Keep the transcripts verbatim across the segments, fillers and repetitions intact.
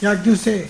یک دو سه.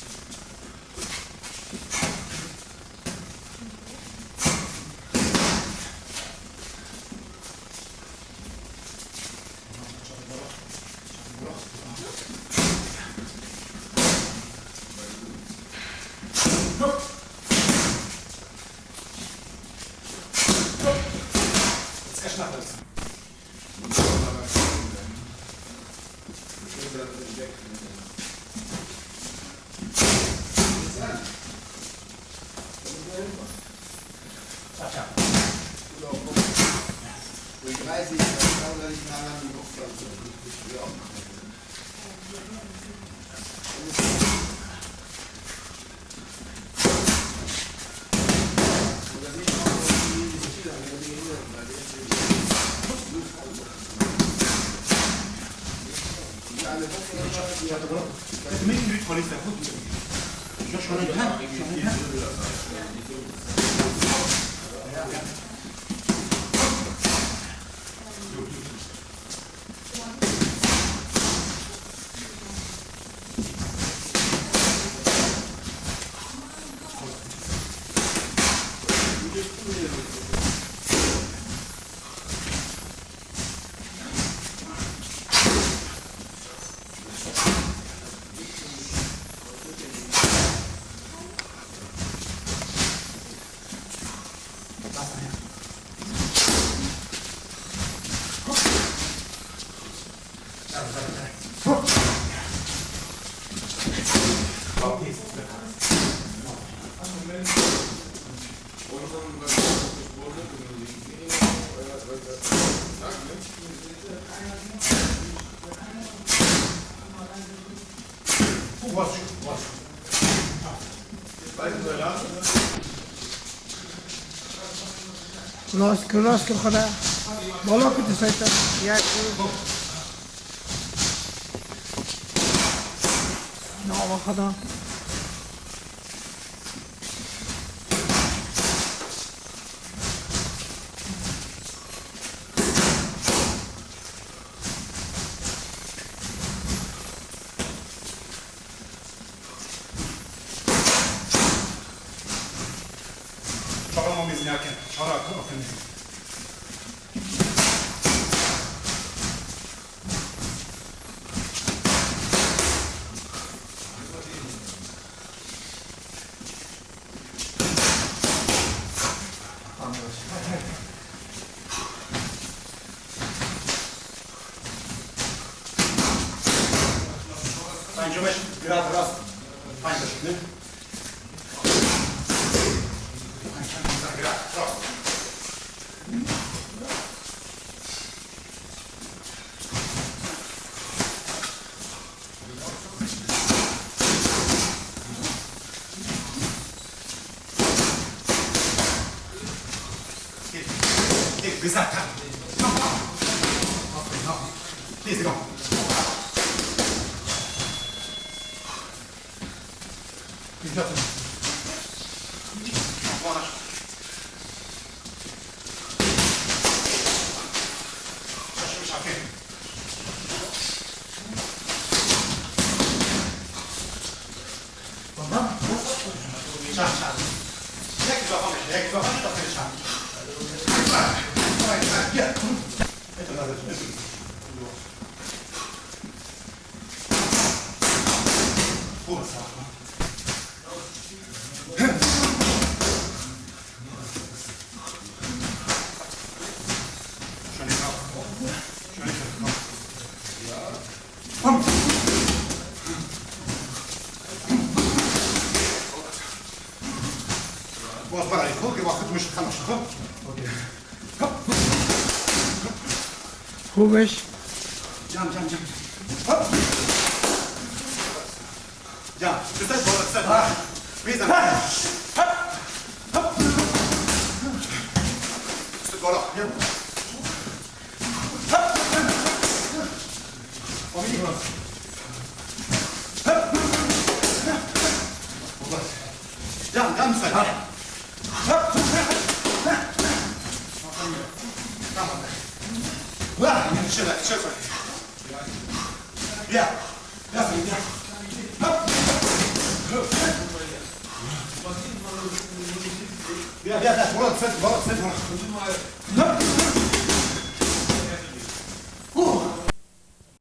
راست کن راست کن خدا بالا کتی سایتا یک نام خدا پنجمش گراد راست پنجمش نه پنجمش گراد راست gesagt hat. Please go. خوبش جام جام جام هپ جام بسات بالا بسات میزن هپ هپ بسات بالا هپ امید بالا هپ جام جام بسات هپ Wow, shut up, shut up. Yeah, that's it, yeah. Up. Ja, ja, ja, Bruder, Zeit, Bruder, Zeit, Bruder. Komm mal. Hopp.